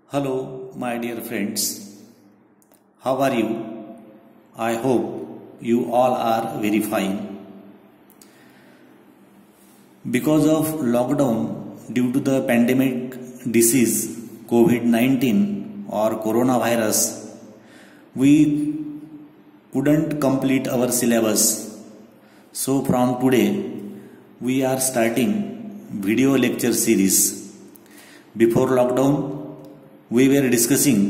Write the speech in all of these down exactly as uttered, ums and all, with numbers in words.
Hello, my dear friends. How are you? I hope you all are very fine. Because of lockdown due to the pandemic disease COVID nineteen or coronavirus, we couldn't complete our syllabus. So from today, we are starting video lecture series. Before lockdown, we were discussing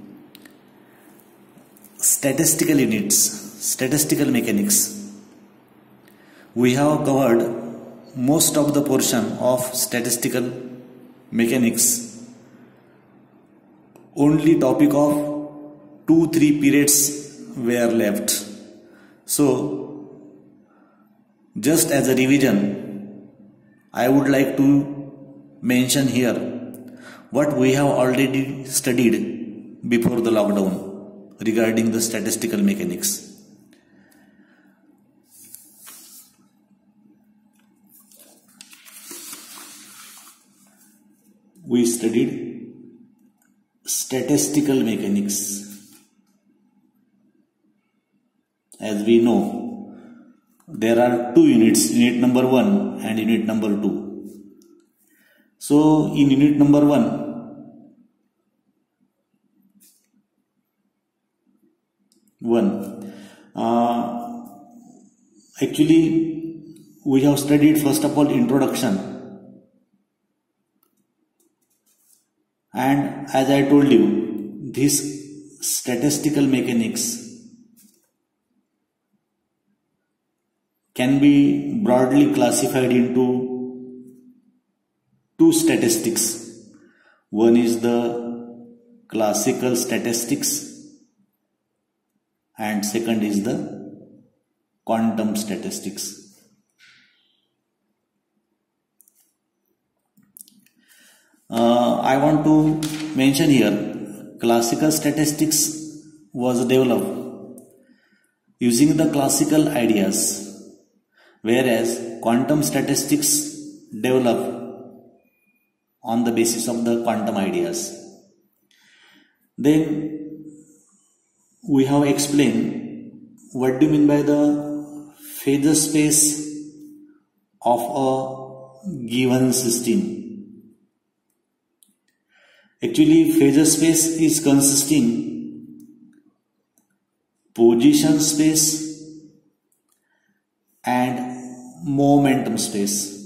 statistical units, statistical mechanics. We have covered most of the portion of statistical mechanics. Only topic of two three periods were left. So, just as a revision, I would like to mention here what we have already studied before the lockdown regarding the statistical mechanics. We studied statistical mechanics. As we know, there are two units, unit number one and unit number two. So, in unit number one, one uh, actually we have studied first of all introduction, and as I told you, this statistical mechanics can be broadly classified into two statistics. One is the classical statistics and second is the quantum statistics. Uh, I want to mention here, classical statistics was developed using the classical ideas, whereas quantum statistics developed on the basis of the quantum ideas. Then we have explained what do you mean by the phasor space of a given system. Actually, phasor space is consisting position space and momentum space.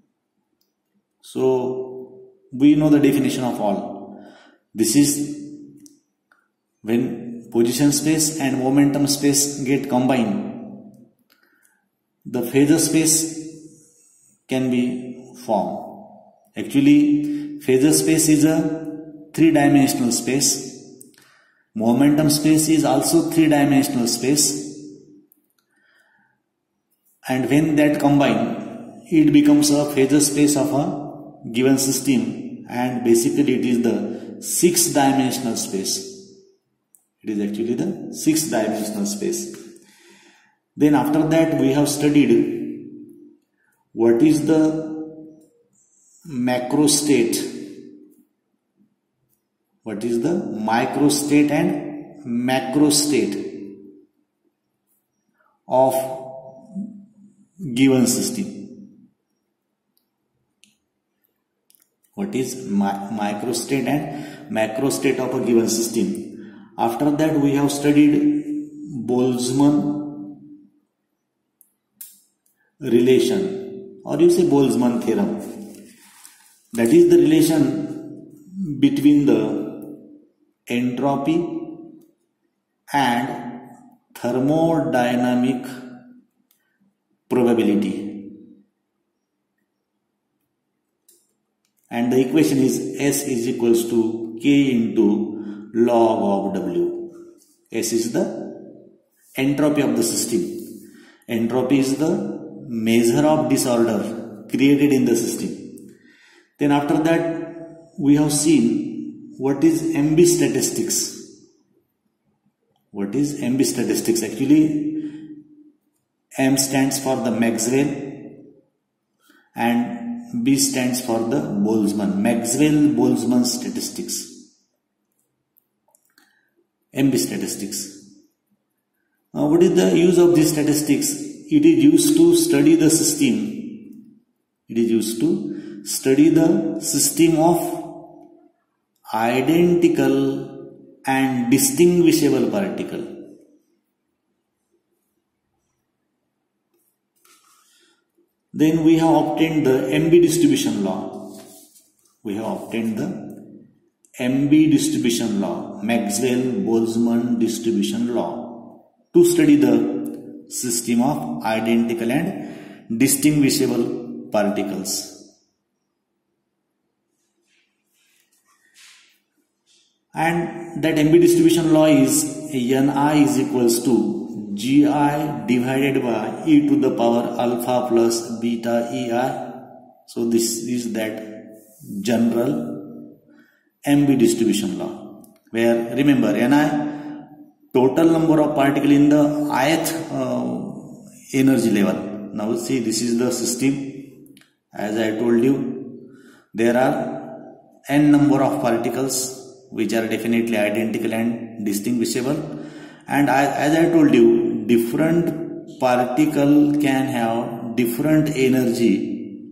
So we know the definition of all. This is when position space and momentum space get combined, the phasor space can be formed. Actually, phasor space is a three-dimensional space. Momentum space is also three-dimensional space. And when that combine, it becomes a phasor space of a given system, and basically it is the six dimensional space. It is actually the six dimensional space. Then after that we have studied what is the macro state, what is the micro state and macro state of given system. What is mi micro state and macro state of a given system. After that we have studied Boltzmann relation, or you say Boltzmann theorem. That is the relation between the entropy and thermodynamic probability. And the equation is S is equals to K into log of W. S is the entropy of the system. Entropy is the measure of disorder created in the system. Then after that we have seen what is M B statistics. What is M B statistics? Actually, M stands for the Maxwell and B stands for the Boltzmann, Maxwell-Boltzmann statistics. M B statistics. Now, what is the use of this statistics? It is used to study the system. It is used to study the system of identical and distinguishable particle. Then we have obtained the M B distribution law. We have obtained the M B distribution law, Maxwell-Boltzmann distribution law, to study the system of identical and distinguishable particles. And that M B distribution law is N I is equals to G I divided by e to the power alpha plus beta E I. So this is that general M B distribution law, where remember N I, total number of particles in the ith uh, energy level. Now see, this is the system. As I told you, there are n number of particles which are definitely identical and distinguishable, and I, as I told you, different particle can have different energy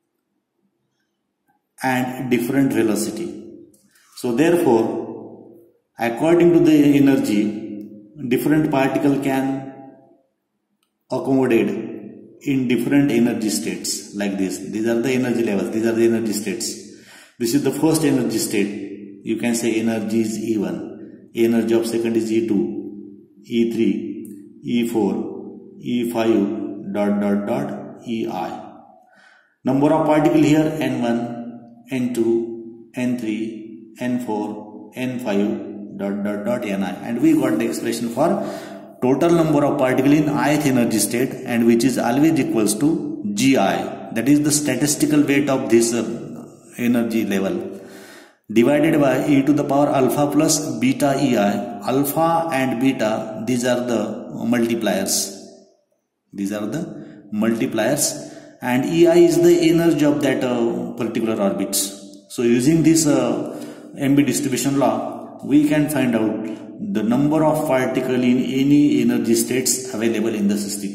and different velocity. So therefore, according to the energy, different particle can accommodate in different energy states like this. These are the energy levels, these are the energy states. This is the first energy state. You can say energy is E one, energy of second is E two, E three, E four, E five, dot dot dot, E I. Number of particles here N one, N two, N three, N four, N five, dot dot dot, N I. And we got the expression for total number of particles in ith energy state, and which is always equals to G I. That is the statistical weight of this uh, energy level, divided by e to the power alpha plus beta E I. Alpha and beta, these are the multipliers. These are the multipliers, and E I is the energy of that uh, particular orbits. So using this uh, M B distribution law, we can find out the number of particles in any energy states available in the system.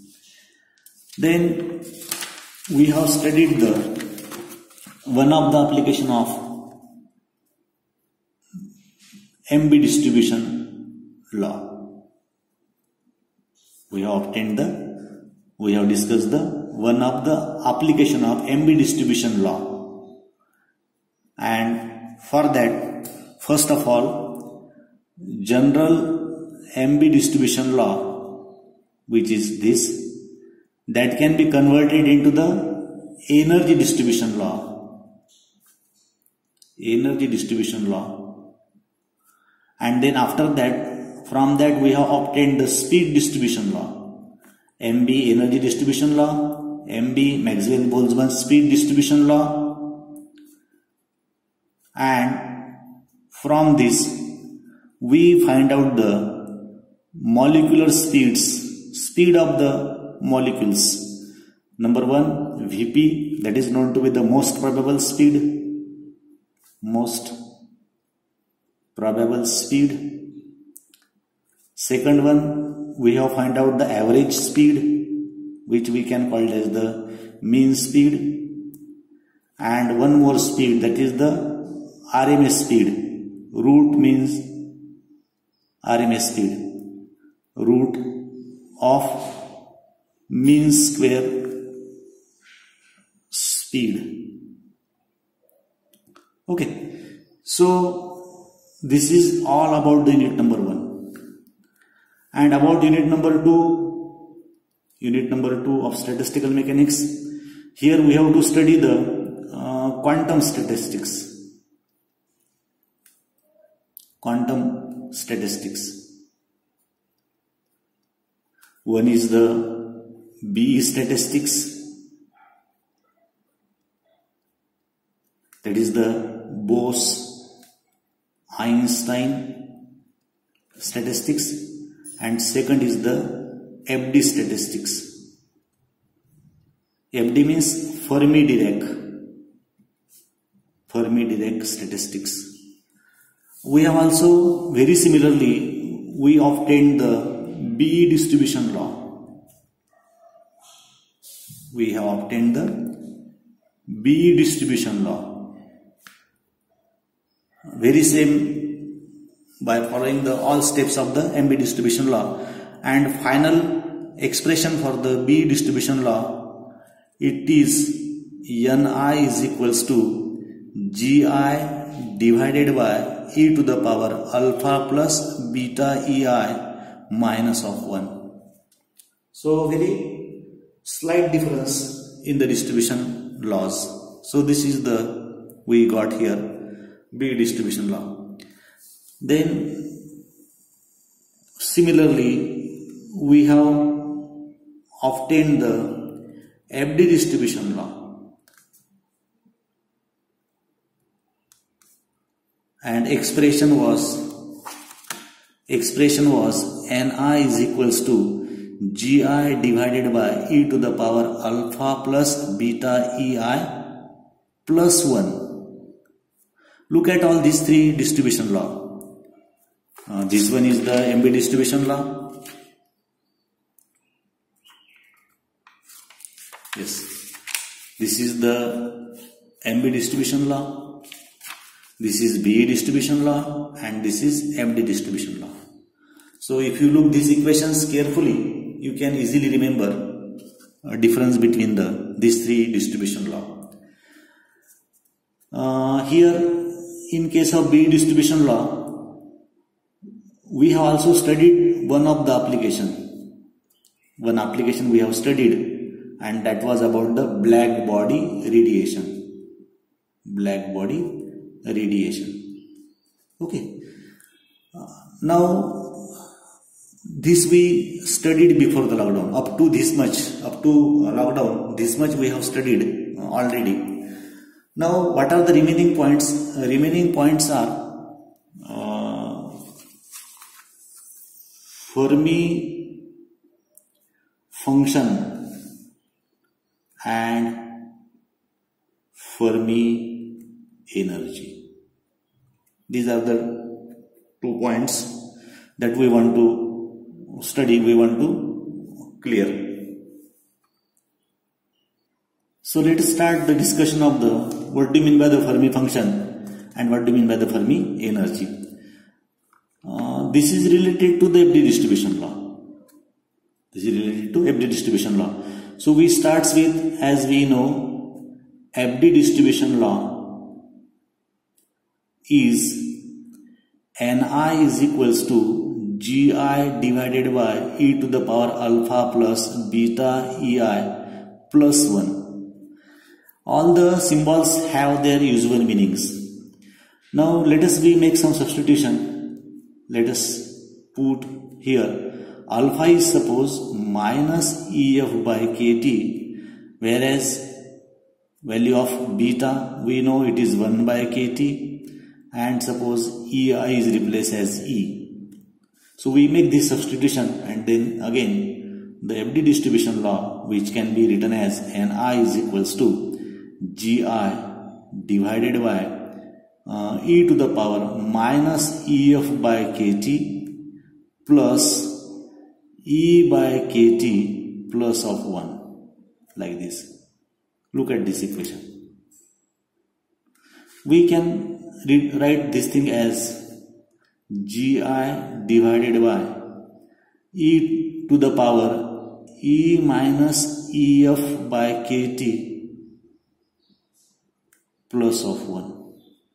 Then we have studied the one of the application of M B distribution law. We have obtained the, we have discussed the one of the application of M B distribution law. And for that, first of all, general M B distribution law, which is this, that can be converted into the energy distribution law. Energy distribution law. And then after that, from that we have obtained the speed distribution law. M B energy distribution law, M B Maxwell-Boltzmann speed distribution law. And from this, we find out the molecular speeds, speed of the molecules. Number one, V P, that is known to be the most probable speed. Most probable speed. Second one, we have find out the average speed, which we can call as the mean speed. And one more speed, that is the R M S speed. Root means R M S speed, root of mean square speed. Okay, so this is all about the unit number one. And about unit number two, unit number two of statistical mechanics, here we have to study the uh, quantum statistics. Quantum statistics. One is the B E statistics, that is the Bose-Einstein statistics, and second is the F D statistics. F D means Fermi-Dirac, Fermi-Dirac statistics. we have also very similarly we obtained the B distribution law. We have obtained the B distribution law. Very same by following the all steps of the M B distribution law, and final expression for the B distribution law, it is Ni is equals to Gi divided by e to the power alpha plus beta Ei minus of one. So very slight difference in the distribution laws. So this is the we got here B distribution law. Then similarly we have obtained the F D distribution law, and expression was expression was Ni is equals to Gi divided by e to the power alpha plus beta Ei plus one. Look at all these three distribution law. Uh, this one is the M B distribution law. Yes, this is the M B distribution law. This is B distribution law, and this is F D distribution law. So if you look these equations carefully, you can easily remember a difference between the these three distribution law. Uh, here, in case of B distribution law, we have also studied one of the application. One application we have studied, and that was about the black body radiation. Black body radiation. Okay. Uh, now, this we studied before the lockdown. Up to this much, up to lockdown, this much we have studied already. Now, what are the remaining points? Uh, remaining points are uh, Fermi function and Fermi energy. These are the two points that we want to study, we want to clear. So let us start the discussion of the what do you mean by the Fermi function and what do you mean by the Fermi energy. Uh, this is related to the F D distribution law. This is related to F D distribution law. So we starts with, as we know, F D distribution law is Ni is equals to Gi divided by e to the power alpha plus beta Ei plus one. All the symbols have their usual meanings. Now let us we make some substitution. Let us put here alpha is suppose minus Ef by Kt, whereas value of beta we know it is one by Kt, and suppose Ei is replaced as E. So we make this substitution, and then again the F D distribution law, which can be written as Ni is equals to Gi divided by uh, e to the power minus Ef by Kt plus E by Kt plus of one, like this. Look at this equation. We can write this thing as Gi divided by e to the power E minus Ef by Kt plus of one.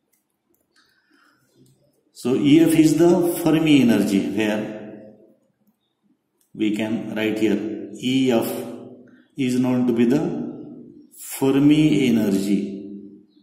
So Ef is the Fermi energy, where we can write here Ef is known to be the Fermi energy,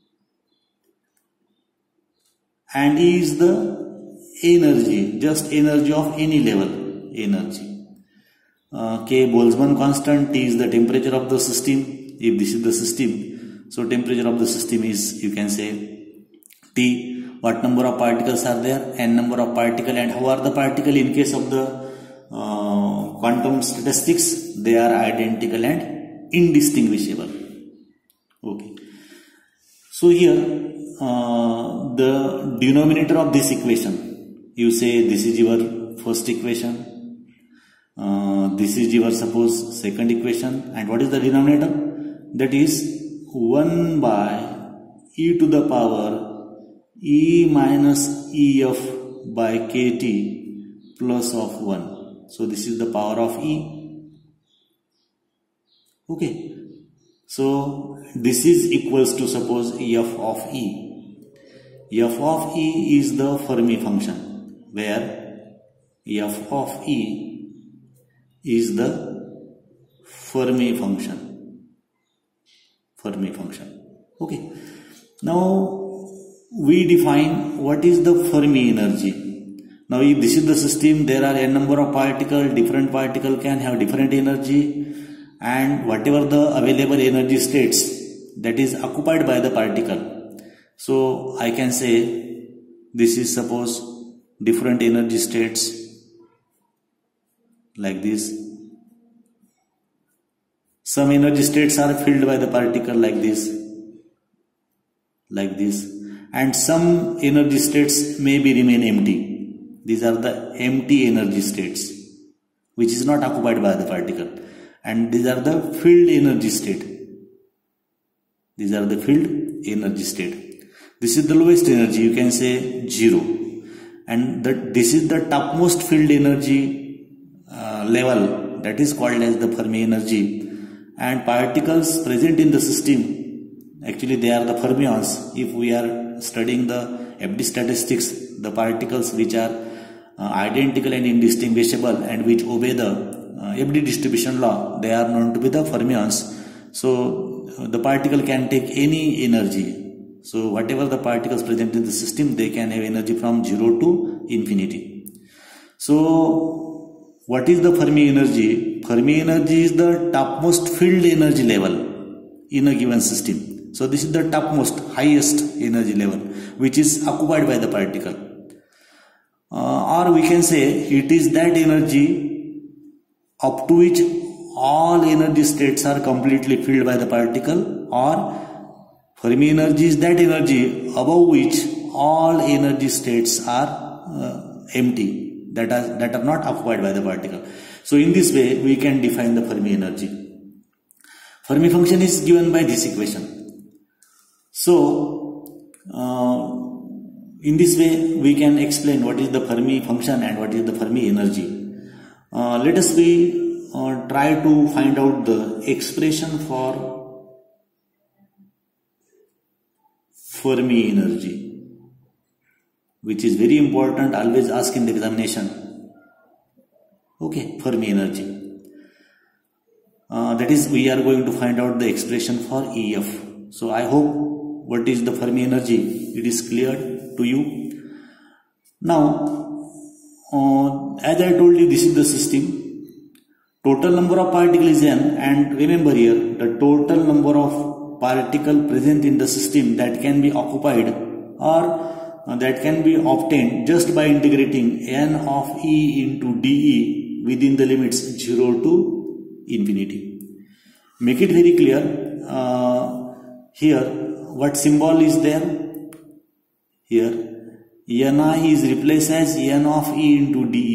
and E is the energy, just energy of any level energy. Uh, K Boltzmann constant, T is the temperature of the system. If this is the system, so temperature of the system is, you can say, T. What number of particles are there? N number of particles. And how are the particles in case of the uh, quantum statistics? They are identical and indistinguishable. Okay. So here uh, the denominator of this equation. You say this is your first equation, uh, this is your suppose second equation, and what is the denominator? That is one by e to the power e minus ef by kt plus of one. So this is the power of e. Okay. So this is equals to suppose f of e. F of e is the Fermi function, where f of e is the Fermi function. Fermi function. Okay. Now we define what is the Fermi energy. Now if this is the system, there are n number of particles, different particle can have different energy, and whatever the available energy states that is occupied by the particle. So I can say this is suppose different energy states like this. Some energy states are filled by the particle like this, like this, and some energy states may be remain empty. These are the empty energy states which is not occupied by the particle. And these are the filled energy state. These are the filled energy state. This is the lowest energy, you can say zero. And that this is the topmost filled energy uh, level, that is called as the Fermi energy. And particles present in the system, actually they are the fermions. If we are studying the F D statistics, the particles which are uh, identical and indistinguishable and which obey the Uh, F D distribution law, they are known to be the fermions. So uh, the particle can take any energy. So whatever the particles present in the system, they can have energy from zero to infinity. So what is the Fermi energy? Fermi energy is the topmost filled energy level in a given system. So this is the topmost, highest energy level which is occupied by the particle. Uh, or we can say it is that energy up to which all energy states are completely filled by the particle, or Fermi energy is that energy above which all energy states are uh, empty, that are, that are not occupied by the particle. So in this way we can define the Fermi energy. Fermi function is given by this equation. So uh, in this way we can explain what is the Fermi function and what is the Fermi energy. Uh, let us we uh, try to find out the expression for Fermi energy, which is very important, always ask in the examination. Okay, Fermi energy. Uh, that is, we are going to find out the expression for E F. So I hope what is the Fermi energy, it is clear to you. Now, Uh, as I told you, this is the system. Total number of particles is n, and remember here the total number of particles present in the system that can be occupied or uh, that can be obtained just by integrating n of e into dE within the limits zero to infinity. Make it very clear. Uh, here, what symbol is there? Here. Ni is replaced as n of e into dE.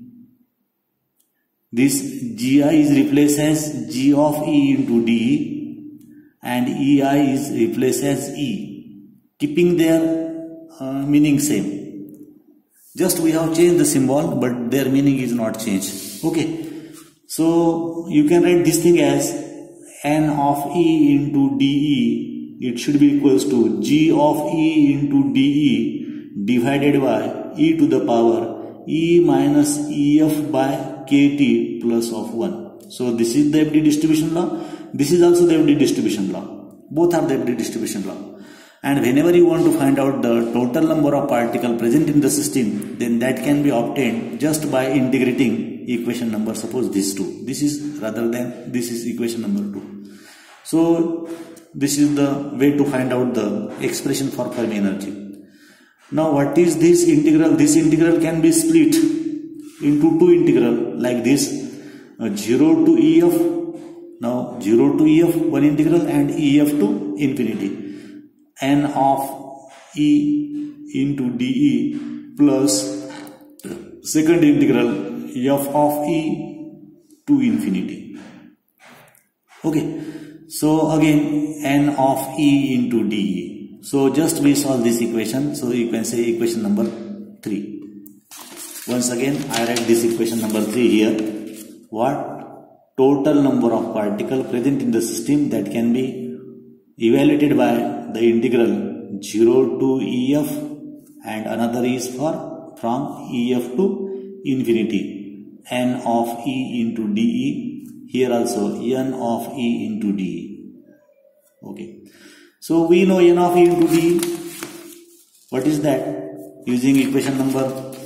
This Gi is replaced as g of e into dE, and Ei is replaced as e, keeping their uh, meaning same. Just we have changed the symbol, but their meaning is not changed. Okay, so you can write this thing as n of e into dE. It should be equals to g of e into dE divided by e to the power e minus ef by kt plus of one. So this is the F D distribution law. This is also the F D distribution law. Both are the F D distribution law. And whenever you want to find out the total number of particles present in the system, then that can be obtained just by integrating equation number, suppose this two. This is rather than this is equation number two. So this is the way to find out the expression for Fermi energy. Now what is this integral? This integral can be split into two integral like this, uh, zero to E F. Now zero to E F one integral and E F to infinity. N of e into dE plus second integral f of e to infinity. Okay, so again n of e into dE. So just we solve this equation. So you can say equation number three. Once again I write this equation number three here. What? Total number of particles present in the system that can be evaluated by the integral zero to E F, and another is for from E F to infinity, n of e into dE. Here also n of e into dE. Okay, so we know n of e into dE. What is that? Using equation number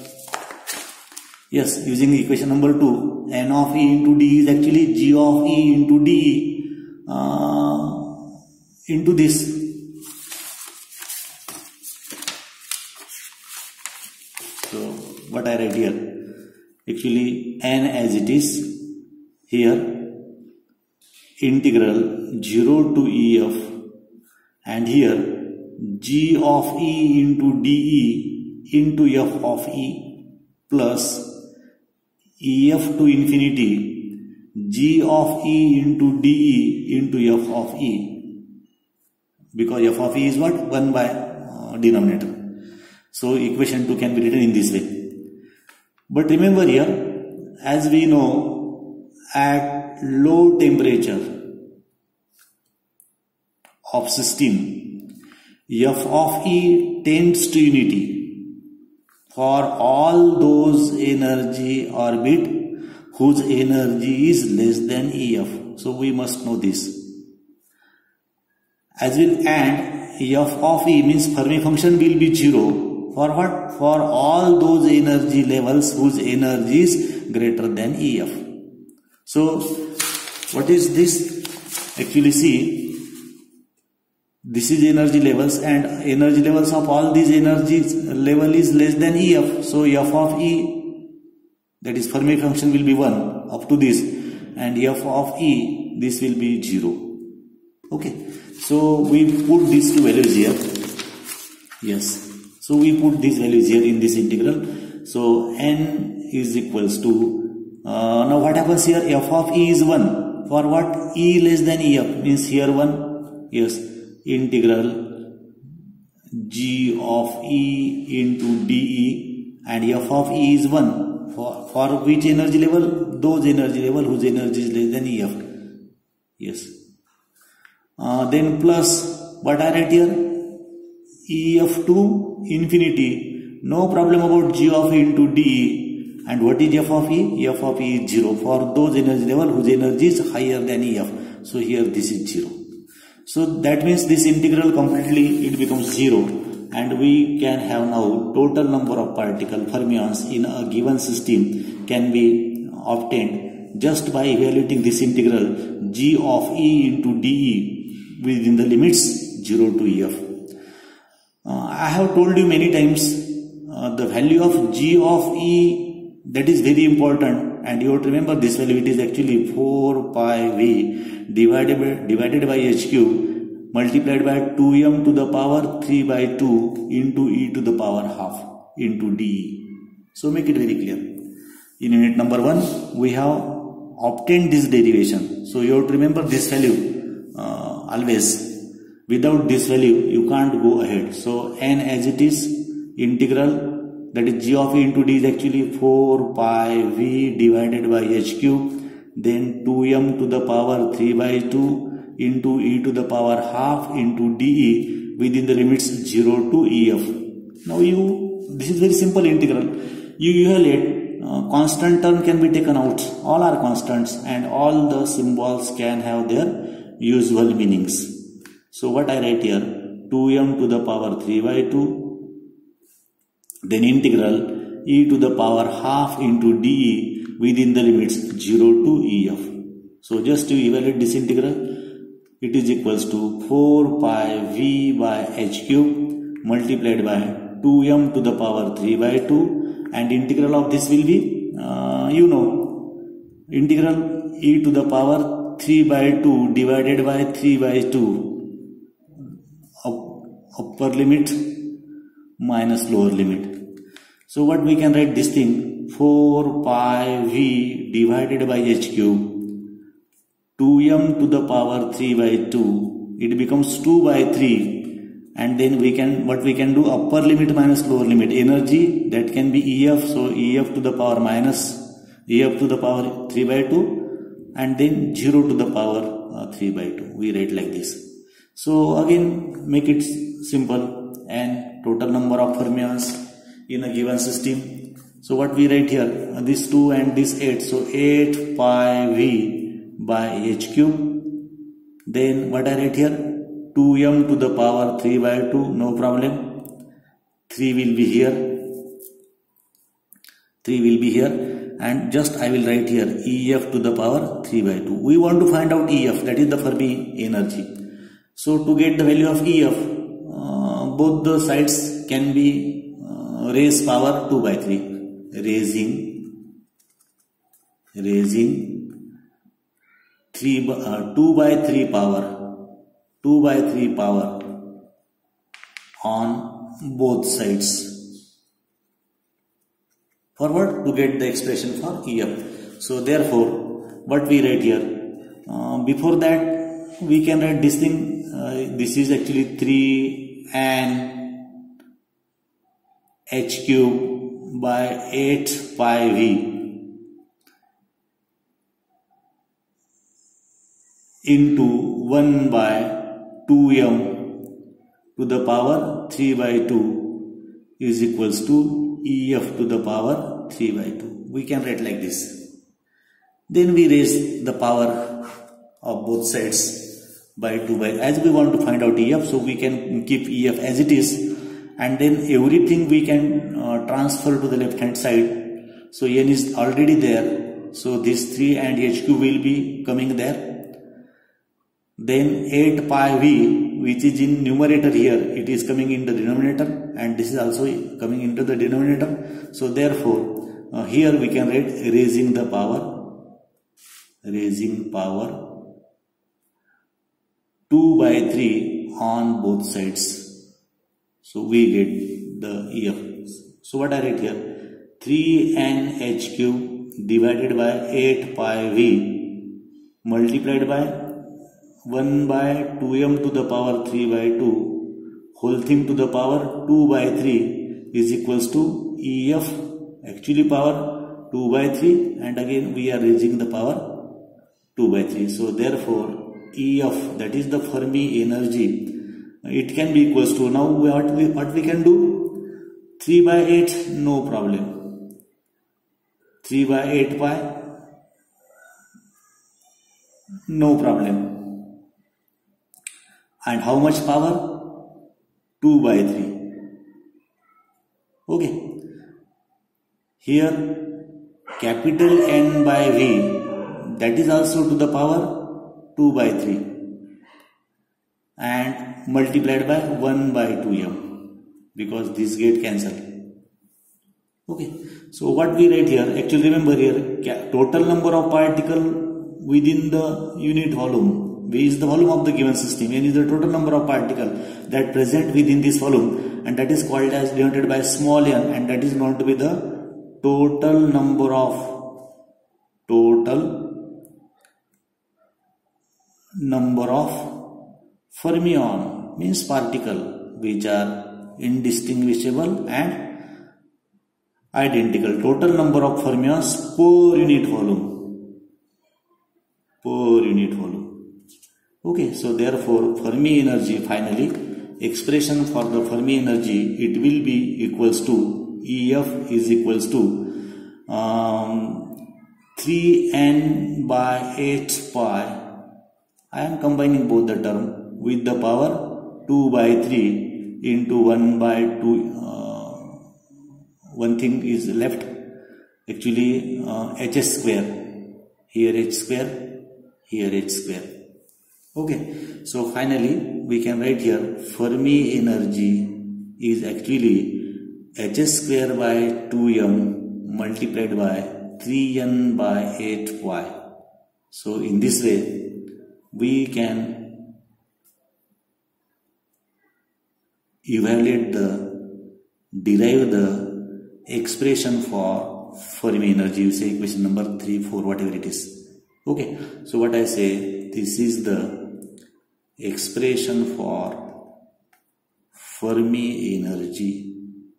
yes using equation number two, n of e into dE is actually g of e into dE uh, into this. So what I write here, actually n as it is here, integral zero to E F, and here g of e into dE into f of e plus E F to infinity g of e into dE into f of e, because f of e is what? one by uh, denominator. So equation two can be written in this way. But remember here, as we know, at low temperature of system, f of e tends to unity for all those energy orbit whose energy is less than E F. So we must know this. As will and f of e means Fermi function will be zero for what? For all those energy levels whose energy is greater than E F. So what is this? Actually see, this is energy levels, and energy levels of all these energies level is less than E F. So f of e, that is Fermi function, will be one up to this, and f of e, this will be zero. Okay, so we put these two values here. Yes, so we put these values here in this integral. So n is equals to uh, now what happens here? F of e is one for what? E less than E F means here one. Yes, integral g of e into dE, and f of e is one for, for which energy level? Those energy level whose energy is less than E F. Yes, uh, then plus what I write here? E F to infinity. No problem about g of e into dE. And what is f of e? F of e is zero for those energy level whose energy is higher than E F. So here this is zero. So that means this integral completely it becomes zero, and we can have now total number of particle fermions in a given system can be obtained just by evaluating this integral g of e into dE within the limits zero to E F. Uh, I have told you many times uh, the value of g of e, that is very important, and you have to remember this value. It is actually four pi v divided by, divided by h cube multiplied by two m to the power three by two into e to the power half into dE. So make it very clear. In unit number one we have obtained this derivation. So you have to remember this value uh, always. Without this value you can't go ahead. So n as it is, integral, that is g of e into d is actually four pi v divided by h cube, then two m to the power three by two into e to the power half into dE within the limits zero to E F. Now you, this is very simple integral. You evaluate, uh, constant term can be taken out. All are constants and all the symbols can have their usual meanings. So what I write here, two m to the power three by two, then integral e to the power half into dE within the limits zero to E F. So just to evaluate this integral, it is equals to four pi v by h cube multiplied by two m to the power three by two, and integral of this will be, uh, you know, integral e to the power three by two divided by three by two, up, upper limit minus lower limit. So what we can write this thing, four pi v divided by h cube, two m to the power three by two, it becomes two by three, and then we can, what we can do, upper limit minus lower limit, energy that can be E F, so E F to the power minus E F to the power three by two, and then zero to the power uh, three by two, we write like this. So again make it simple, and total number of fermions in a given system. So what we write here, uh, this two and this eight, so eight pi v by h cube. Then what I write here, two m to the power three by two, no problem, three will be here, three will be here, and just I will write here E F to the power three by two. We want to find out E F, that is the Fermi energy. So to get the value of E F, uh, both the sides can be uh, raise power two by three, raising, raising three, uh, two by three power, two by three power on both sides. Forward to get the expression for E F. So therefore, what we write here, uh, before that we can write this thing, uh, this is actually three n h cube by eight pi v into one by two m to the power three by two is equals to E F to the power three by two. We can write like this. Then we raise the power of both sides by two by, as we want to find out E F, so we can keep E F as it is, and then everything we can uh, transfer to the left hand side. So n is already there, so this three and h cube will be coming there. Then eight pi v, which is in numerator here, it is coming in the denominator, and this is also coming into the denominator. So therefore, uh, here we can write raising the power, raising power two by three on both sides. So we get the E F. So what I write here, three n h cube divided by eight pi v multiplied by one by two m to the power three by two, whole thing to the power two by three is equals to E F, actually power two by three, and again we are raising the power two by three. So therefore E F, that is the Fermi energy, it can be equals to, now what we, what we can do, three by eight, no problem, three by eight pi, no problem. And how much power? two by three. Okay. Here capital N by V, that is also to the power two by three, and multiplied by one by two m, because this get cancelled. Okay. So what we write here, actually remember here, total number of particle within the unit volume. V is the volume of the given system, N is the total number of particles that present within this volume, and that is called as denoted by small n, and that is known to be the total number of total number of fermion, means particle which are indistinguishable and identical. Total number of fermions per unit volume, per unit volume. Okay, so therefore Fermi energy, finally expression for the Fermi energy, it will be equals to E F is equals to um, three n by eight pi. I am combining both the term with the power two by three into one by two. Uh, one thing is left, actually uh, h square, here h square, here h square. Okay, so finally we can write here Fermi energy is actually h square by two m multiplied by three n by eight pi. So in this way we can evaluate the derive the expression for Fermi energy. You say equation number three, four, whatever it is. Okay, so what I say, this is the expression for Fermi energy.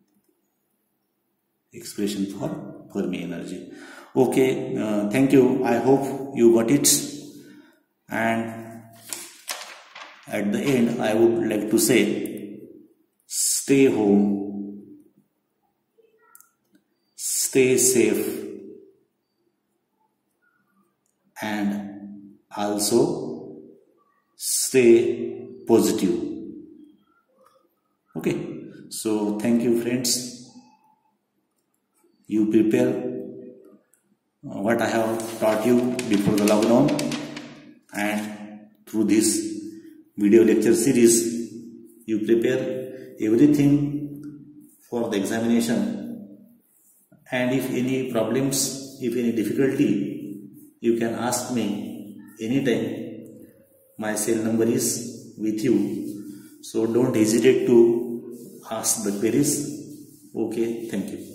Expression for Fermi energy. Okay, uh, thank you. I hope you got it. And at the end, I would like to say, stay home, stay safe, and also stay positive. Okay, so thank you, friends. You prepare what I have taught you before the lockdown, and through this video lecture series you prepare everything for the examination. And if any problems, if any difficulty, you can ask me anytime. My cell number is with you, so don't hesitate to ask the queries. Okay, thank you.